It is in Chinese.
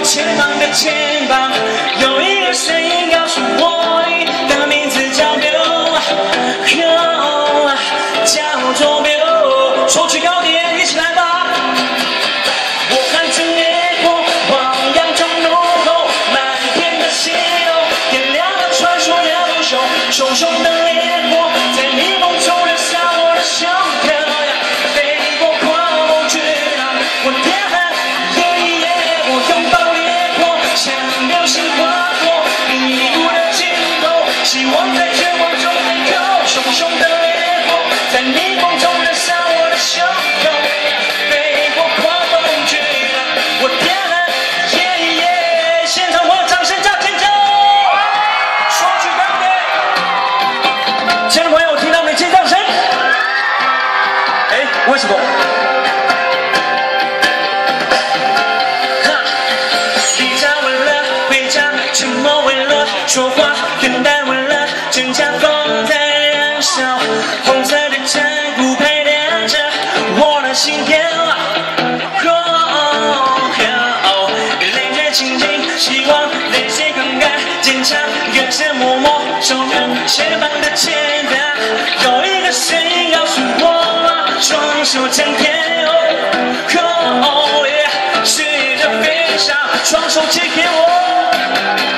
前方的前方，有一个声音告诉我，你的名字叫 Bill， 叫做 Bill， 说去高点，一起来吧！我看着烈火，汪洋中怒吼，满天的血肉，点亮了传说的英雄，熊熊的烈火在逆风中燃烧我的胸口呀，飞过狂风巨浪，我点燃。 像流星划过迷雾的尽头，希望在绝望中开口。熊熊的烈火在逆风中燃烧我的胸口，飞过狂风巨浪，我点燃，现场我掌声加尖叫！说句高点，亲爱的朋友，听到没尖叫声？哎，为什么？ 沉默为了说话，等待为了挣扎，风在燃烧，红色的战鼓陪练着我的心跳。泪水清净，希望泪水灌溉，坚强跟着默默守着前方的前方。有一个声音告诉我，双手张开，试着飞翔，双手击给我。